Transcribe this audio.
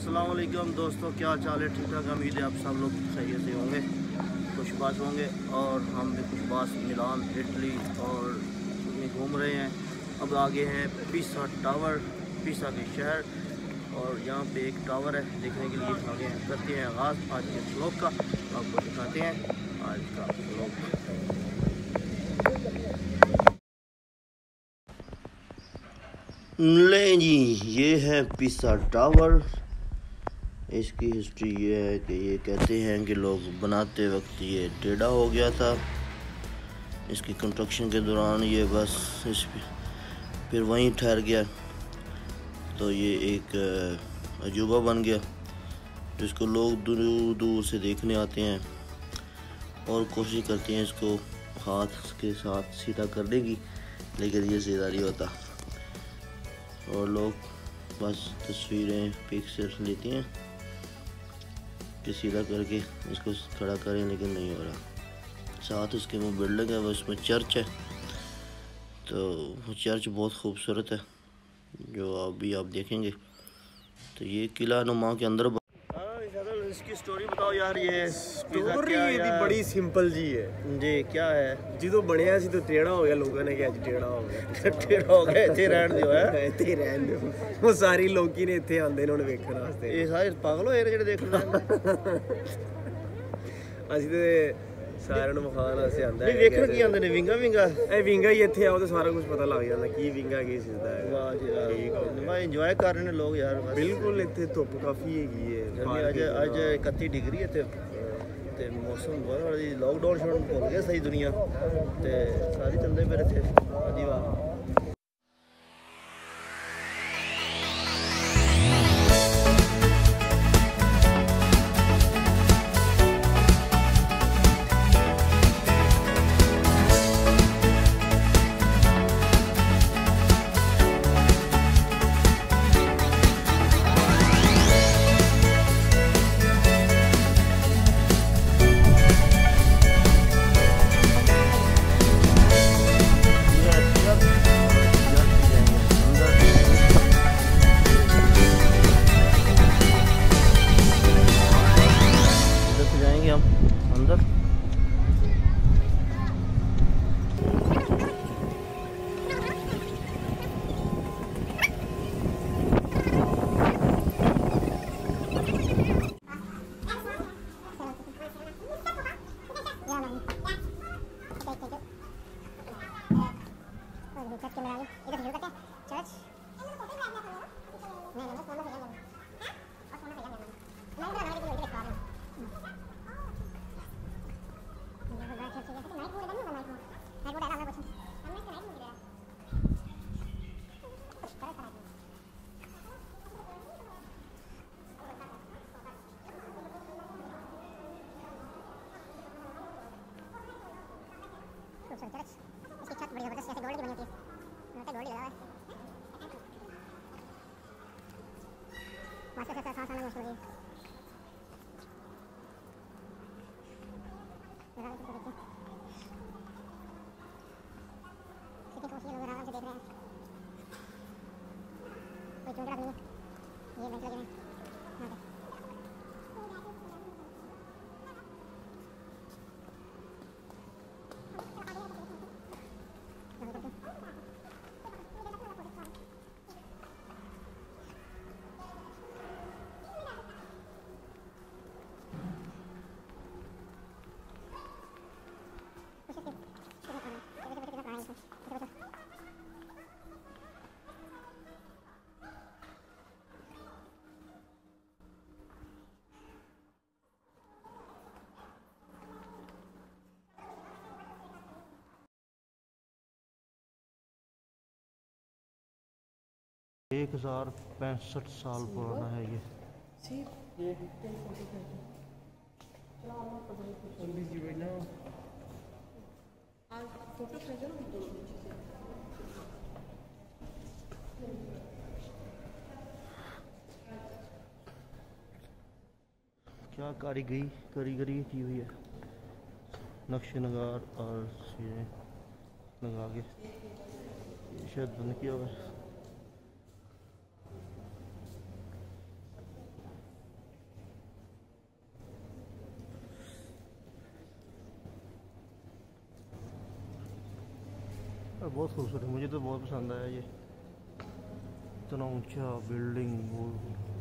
अस्सलाम वालेकुम दोस्तों, क्या चाल है? ठीक ठाक, उम्मीद है आप सब लोग सही से होंगे, खुशबाश होंगे। और हम भी खुशबाश मिलान, इटली और में घूम रहे हैं। अब आगे हैं पीसा टावर, पीसा के शहर, और यहाँ पे एक टावर है देखने के लिए आगे हैं। करते हैं आगाज़ आज के व्लॉग का, आपको दिखाते हैं आज का व्लॉग। ले जी, ये है पीसा टावर। इसकी हिस्ट्री ये है कि ये कहते हैं कि लोग बनाते वक्त ये टेढ़ा हो गया था। इसकी कंस्ट्रक्शन के दौरान ये बस फिर वहीं ठहर गया, तो ये एक अजूबा बन गया जिसको लोग दूर दूर से देखने आते हैं और कोशिश करते हैं इसको हाथ के साथ सीधा करने की, लेकिन ये सीधा नहीं होता और लोग बस तस्वीरें पिक्चर्स लेते हैं कि सीधा करके इसको खड़ा करें, लेकिन नहीं हो रहा। साथ इसके वो बिल्डिंग है, वो इसमें चर्च है, तो वो चर्च बहुत खूबसूरत है जो आप देखेंगे। तो ये किला नुमा के अंदर इसकी स्टोरी बताओ यार। ये स्टोरी ਇਹਦੀ बड़ी सिंपल जी है जी। क्या है ਜਦੋਂ ਬਣਿਆ ਸੀ तो टेढ़ा हो गया, लोगों ने कि ਅੱਜ टेढ़ा हो गया। टेढ़ा हो गया, ਇੱਥੇ ਰਹਿਣ ਦਿਓ ਹੈ, ਇੱਥੇ ਹੀ ਰਹਿਣ ਦਿਓ। ਉਹ ਸਾਰੀ ਲੋਕੀ ਨੇ ਇੱਥੇ ਆਉਂਦੇ ਨੇ ਹੁਣ ਵੇਖਣ ਵਾਸਤੇ। ਇਹ ਸਾਰੇ ਪਾਗਲ ਹੋਏ ਨੇ ਜਿਹੜੇ ਦੇਖਣ ਅਸੀਂ ਤੇ ਸਾਰਿਆਂ ਨੂੰ ਵਿਖਾਉਣ ਵਾਸਤੇ ਆਉਂਦਾ ਨਹੀਂ। ਵੇਖਣ ਕੀ ਆਉਂਦੇ ਨੇ? ਵਿੰਗਾ ਇਹ ਵਿੰਗਾ ਹੀ ਇੱਥੇ ਆਓ ਤੇ ਸਾਰਾ ਕੁਝ ਪਤਾ ਲੱਗ ਜਾਂਦਾ ਕੀ ਵਿੰਗਾ ਕੀ ਸਿੱਧਾ ਹੈ। ਵਾਹ ਜੀ ਵਾਹ, ਠੀਕ ਹੈ। ਇੰਜੋਏ ਕਰ ਰਹੇ ਨੇ ਲੋਕ ਯਾਰ। ਬਿਲਕੁਲ ਇੱਥੇ ਧੁੱਪ ਕਾਫੀ ਹੈਗੀ ਹੈ। ਅੱਜ 31 डिग्री ਇੱਥੇ ਤੇ ਮੌਸਮ ਬਹੁਤ ਵਧੀਆ। ਲੌਕਡਾਊਨ ਸ਼ੁਰੂ ਹੋ ਗਿਆ ਸਹੀ ਦੁਨੀਆ ਤੇ ਸਾਰੇ ਚੱਲਦੇ ਫਿਰ ਇੱਥੇ। ਹਾਂਜੀ ਵਾਹ। इसकी छत बड़ी जबरदस्त ऐसे गोल्ड की बनी होती है, गोल्ड ही लगा है। वास्तव से सांस आना मुश्किल है। कितनी कोशिश लोग आराम से देख रहे हैं, कोई चूक रहा नहीं है। ये बेंच लगे हैं यहाँ पे। एक 1065 साल पुराना है ये। क्या कारीगरी की हुई है, नक्शे नगार और ये लगा के शायद बंद किया हुआ है। बहुत खूबसूरत, मुझे तो बहुत पसंद आया ये, इतना ऊंचा बिल्डिंग। वो